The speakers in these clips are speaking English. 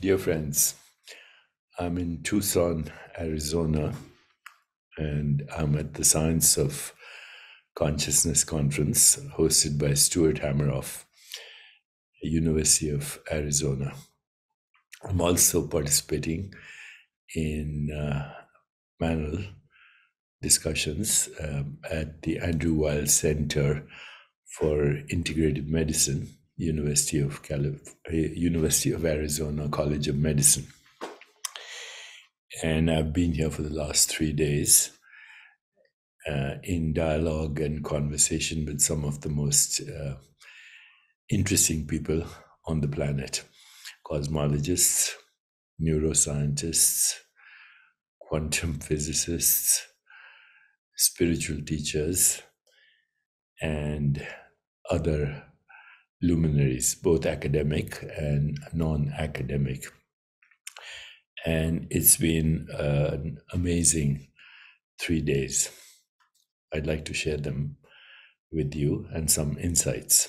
Dear friends, I'm in Tucson, Arizona, and I'm at the Science of Consciousness conference hosted by Stuart Hameroff, University of Arizona. I'm also participating in panel discussions at the Andrew Weil Center for Integrative Medicine, University of Arizona College of Medicine. And I've been here for the last 3 days in dialogue and conversation with some of the most interesting people on the planet: cosmologists, neuroscientists, quantum physicists, spiritual teachers, and other luminaries, both academic and non-academic. And it's been an amazing 3 days. I'd like to share them with you and some insights.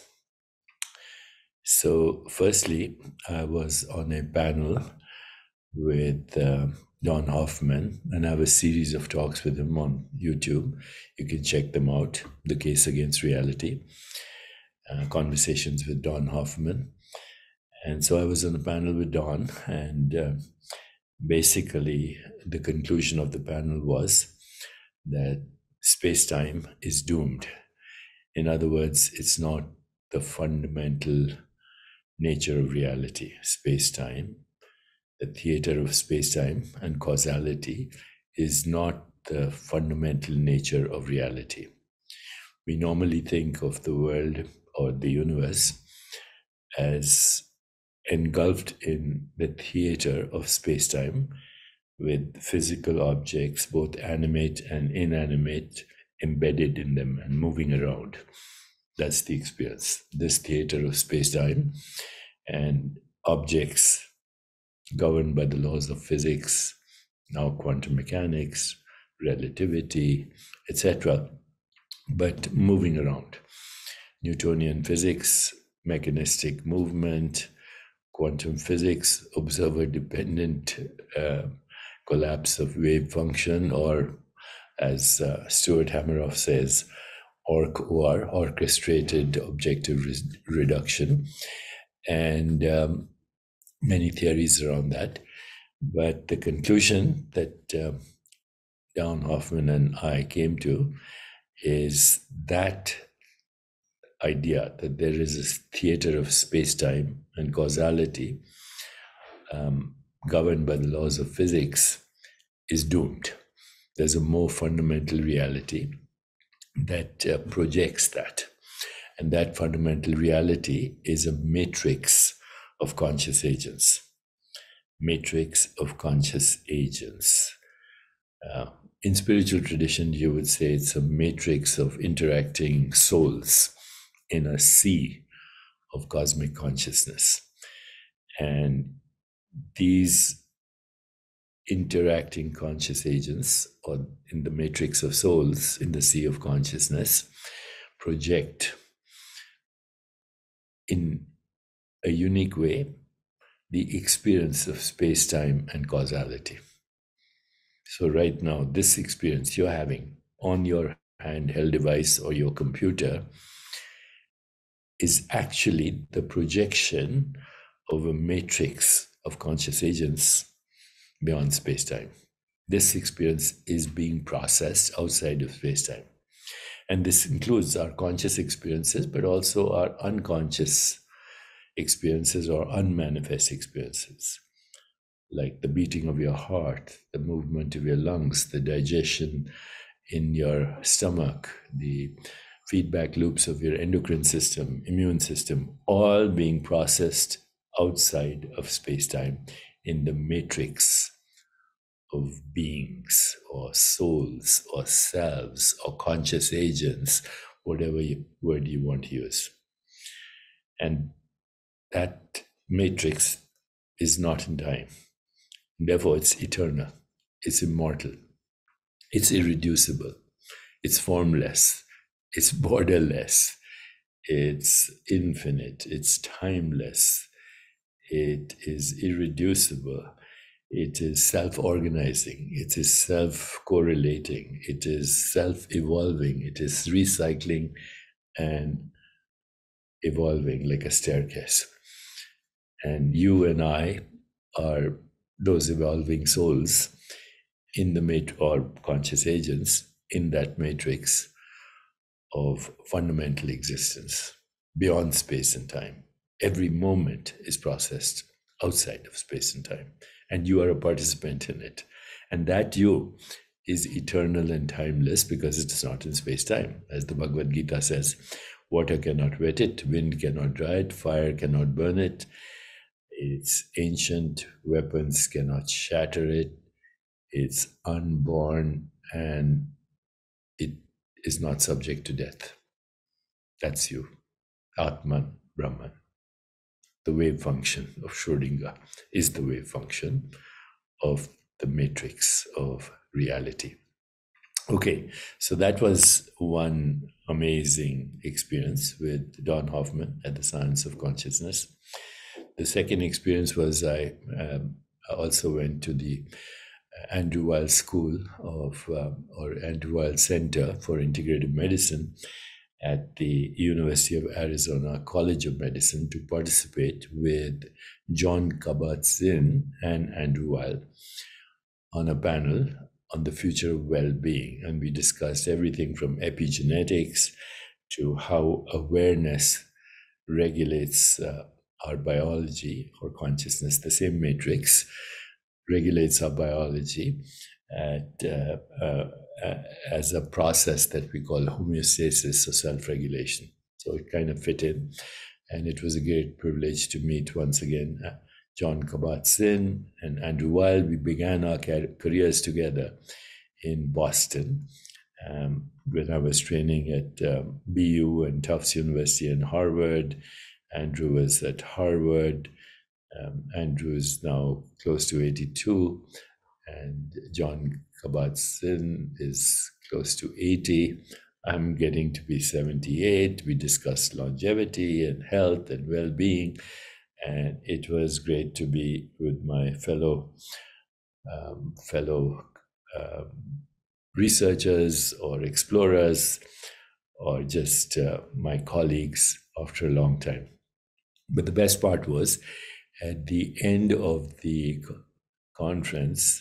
So, firstly, I was on a panel with Don Hoffman, and I have a series of talks with him on YouTube. You can check them out: The Case Against Reality, Conversations with Don Hoffman. And so I was on a panel with Don, and basically the conclusion of the panel was that space-time is doomed. In other words, it's not the fundamental nature of reality. Space-time, the theater of space-time and causality, is not the fundamental nature of reality. We normally think of the world or the universe as engulfed in the theater of space-time, with physical objects, both animate and inanimate, embedded in them and moving around. That's the experience, this theater of space-time, and objects governed by the laws of physics, now quantum mechanics, relativity, etc., but moving around. Newtonian physics, mechanistic movement, quantum physics, observer-dependent collapse of wave function, or as Stuart Hameroff says, OR, orchestrated objective reduction, and many theories around that. But the conclusion that Don Hoffman and I came to is that idea that there is this theater of space-time and causality governed by the laws of physics is doomed. There's a more fundamental reality that projects that. And that fundamental reality is a matrix of conscious agents. Matrix of conscious agents. In spiritual tradition, you would say it's a matrix of interacting souls in a sea of cosmic consciousness. And these interacting conscious agents, or in the matrix of souls in the sea of consciousness, project in a unique way the experience of space-time and causality. So right now, this experience you're having on your handheld device or your computer is actually the projection of a matrix of conscious agents beyond space-time. This experience is being processed outside of space-time. And this includes our conscious experiences, but also our unconscious experiences or unmanifest experiences, like the beating of your heart, the movement of your lungs, the digestion in your stomach, the feedback loops of your endocrine system, immune system, all being processed outside of space-time in the matrix of beings or souls or selves or conscious agents, whatever word you want to use. And that matrix is not in time. Therefore, it's eternal, it's immortal, it's irreducible, it's formless, it's borderless, it's infinite, it's timeless, it is irreducible, it is self organizing, it is self correlating, it is self evolving, it is recycling and evolving like a staircase. And you and I are those evolving souls in the or conscious agents in that matrix of fundamental existence beyond space and time. Every moment is processed outside of space and time, and you are a participant in it. And that you is eternal and timeless because it is not in space time. As the Bhagavad Gita says, water cannot wet it, wind cannot dry it, fire cannot burn it. It's ancient, weapons cannot shatter it. It's unborn, and it is not subject to death. That's you, Atman, Brahman. The wave function of Schrodinger is the wave function of the matrix of reality. Okay, so that was one amazing experience with Don Hoffman at the Science of Consciousness. The second experience was I also went to the Andrew Weil School of, or Andrew Weil Center for Integrative Medicine at the University of Arizona College of Medicine to participate with John Kabat-Zinn and Andrew Weil on a panel on the future of well-being. And we discussed everything from epigenetics to how awareness regulates our biology or consciousness. The same matrix regulates our biology as a process that we call homeostasis or self-regulation. So it kind of fit in. And it was a great privilege to meet once again John Kabat-Zinn and Andrew Weil. We began our careers together in Boston when I was training at BU and Tufts University and Harvard. Andrew was at Harvard. Andrew is now close to 82, and John Kabat-Zinn is close to 80. I'm getting to be 78. We discussed longevity and health and well-being, and it was great to be with my fellow researchers or explorers or just my colleagues after a long time. But the best part was at the end of the conference,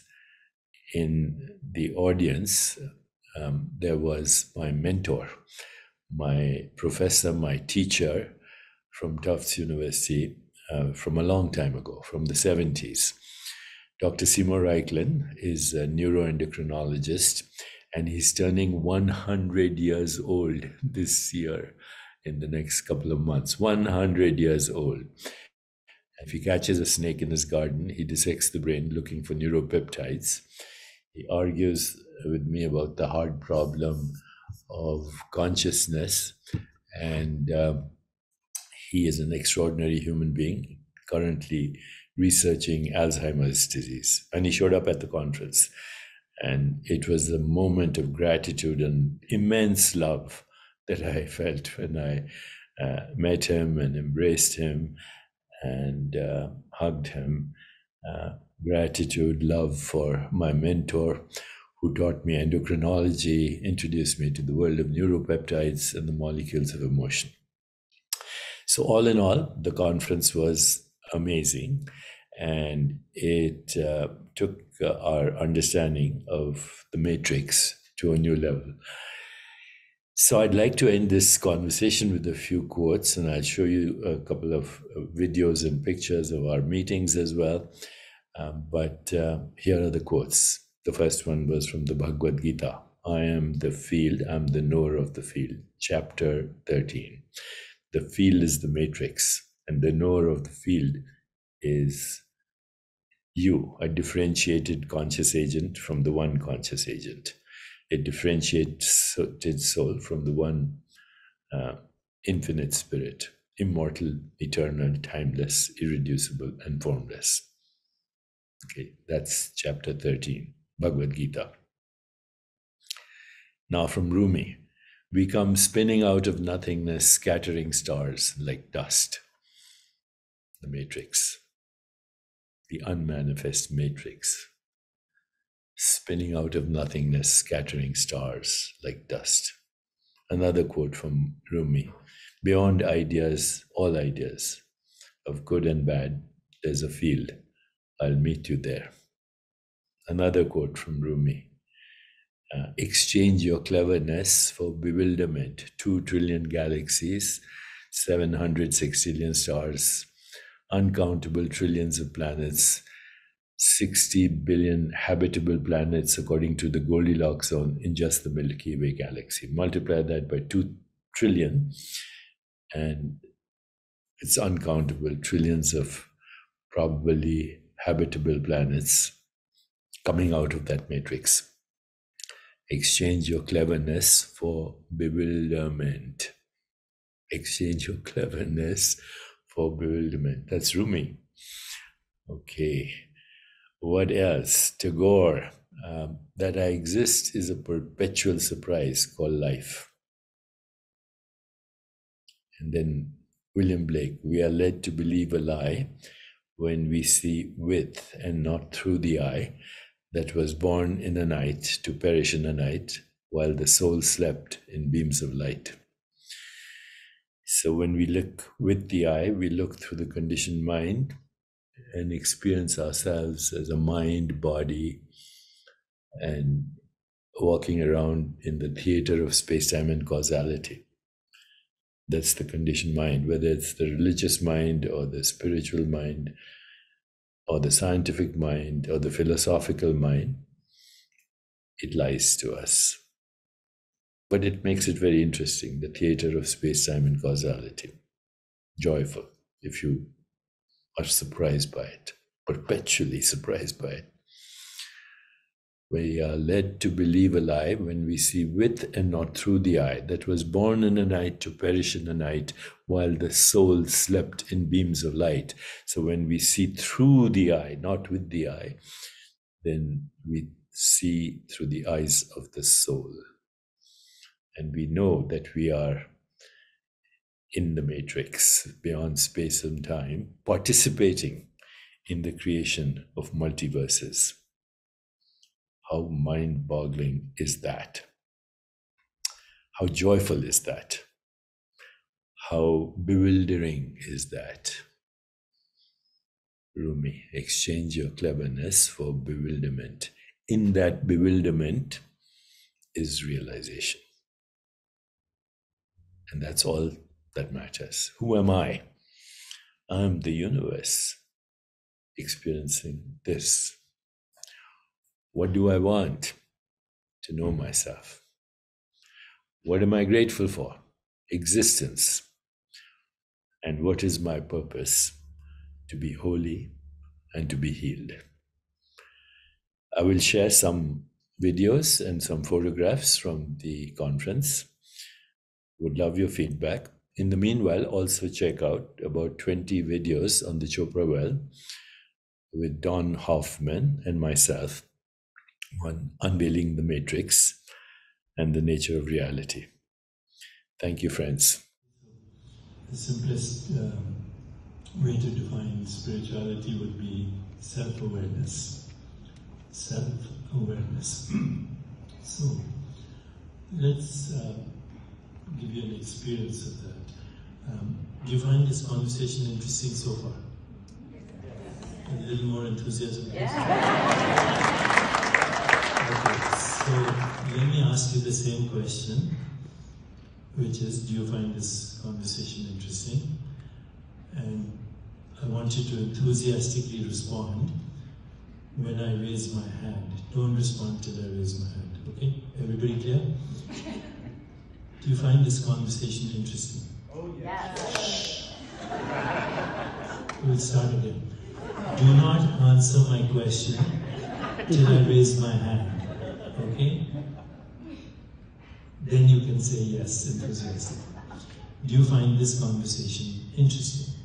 in the audience, there was my mentor, my professor, my teacher from Tufts University from a long time ago, from the 70s. Dr. Seymour Reichlen is a neuroendocrinologist, and he's turning 100 years old this year in the next couple of months. 100 years old. If he catches a snake in his garden, he dissects the brain looking for neuropeptides. He argues with me about the hard problem of consciousness, and he is an extraordinary human being, currently researching Alzheimer's disease. And he showed up at the conference, and it was a moment of gratitude and immense love that I felt when I met him and embraced him and hugged him. Gratitude, love for my mentor who taught me endocrinology, introduced me to the world of neuropeptides and the molecules of emotion. So all in all, the conference was amazing, and it took our understanding of the matrix to a new level. So I'd like to end this conversation with a few quotes, and I'll show you a couple of videos and pictures of our meetings as well. But here are the quotes. The first one was from the Bhagavad Gita. I am the field, I'm the knower of the field. Chapter 13. The field is the matrix, and the knower of the field is you, a differentiated conscious agent from the one conscious agent. A differentiated soul from the one infinite spirit, immortal, eternal, timeless, irreducible, and formless. Okay, that's chapter 13, Bhagavad Gita. Now from Rumi, we come spinning out of nothingness, scattering stars like dust. The matrix. the unmanifest matrix, spinning out of nothingness, scattering stars like dust. Another quote from Rumi: beyond ideas, all ideas, of good and bad, there's a field. I'll meet you there. Another quote from Rumi: exchange your cleverness for bewilderment. 2 trillion galaxies, 700 sextillion stars, uncountable trillions of planets, 60 billion habitable planets according to the Goldilocks zone in just the Milky Way galaxy. Multiply that by 2 trillion and it's uncountable trillions of probably habitable planets coming out of that matrix. Exchange your cleverness for bewilderment. Exchange your cleverness for bewilderment. That's Rumi. Okay. What else? Tagore. That I exist is a perpetual surprise called life. And then William Blake. We are led to believe a lie when we see with and not through the eye, that was born in a night to perish in a night, while the soul slept in beams of light. So when we look with the eye, we look through the conditioned mind and experience ourselves as a mind, body, and walking around in the theater of space-time and causality. That's the conditioned mind, whether it's the religious mind or the spiritual mind or the scientific mind or the philosophical mind, it lies to us. But it makes it very interesting, the theater of space-time and causality. Joyful, if you are surprised by it, perpetually surprised by it. We are led to believe a lie when we see with and not through the eye, that was born in a night to perish in a night, while the soul slept in beams of light. So when we see through the eye, not with the eye, then we see through the eyes of the soul. And we know that we are in the matrix, beyond space and time, participating in the creation of multiverses. How mind-boggling is that? How joyful is that? How bewildering is that? Rumi, exchange your cleverness for bewilderment. In that bewilderment is realization. And that's all that matters. Who am I? I'm the universe experiencing this. What do I want? To know myself. What am I grateful for? Existence. And what is my purpose? To be holy and to be healed. I will share some videos and some photographs from the conference. Would love your feedback. In the meanwhile, also check out about 20 videos on the Chopra well with Don Hoffman and myself on Unveiling the Matrix and the nature of reality. Thank you, friends. The simplest way to define spirituality would be self-awareness. Self-awareness. So, let's give you an experience of that. Do you find this conversation interesting so far? A little more enthusiasm? Yeah. Okay, so let me ask you the same question, which is, do you find this conversation interesting? And I want you to enthusiastically respond when I raise my hand. Don't respond till I raise my hand, okay? Everybody clear? Do you find this conversation interesting? Oh, yes. We'll start again. Do not answer my question till I raise my hand, okay? Then you can say yes enthusiastically. Do you find this conversation interesting?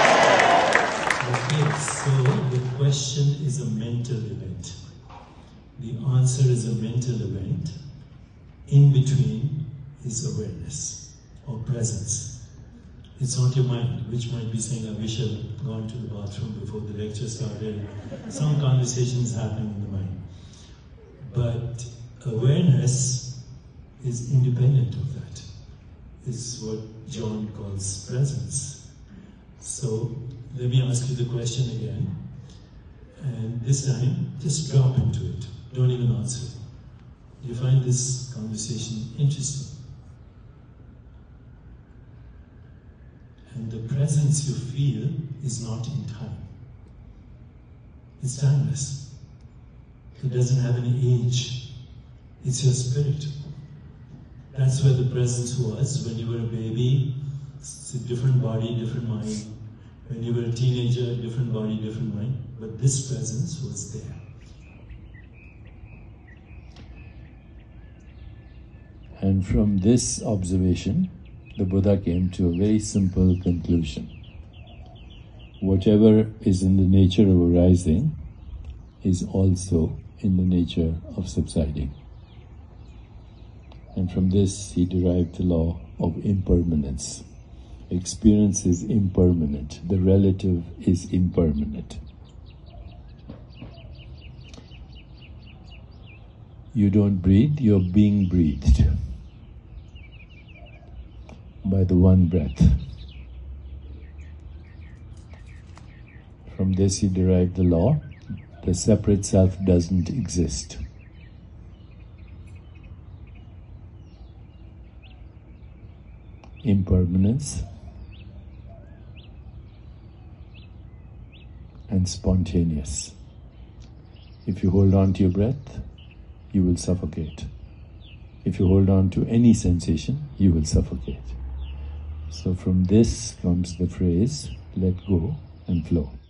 Okay, so the question is a mental event. The answer is a mental event. In between is awareness or presence. It's not your mind, which might be saying, I wish I'd gone to the bathroom before the lecture started. Some conversations happen in the mind. But awareness is independent of that. It's what John calls presence. So let me ask you the question again. And this time, just drop into it. Don't even answer. Do you find this conversation interesting? And the presence you feel is not in time. It's timeless. It doesn't have any age. It's your spirit. That's where the presence was when you were a baby. It's a different body, different mind. When you were a teenager, different body, different mind. But this presence was there. And from this observation, the Buddha came to a very simple conclusion. Whatever is in the nature of arising is also in the nature of subsiding. And from this he derived the law of impermanence. Experience is impermanent. The relative is impermanent. You don't breathe, you're being breathed by the one breath. From this he derived the law, the separate self doesn't exist. Impermanence and spontaneous. If you hold on to your breath, you will suffocate. If you hold on to any sensation, you will suffocate. So from this comes the phrase, let go and flow.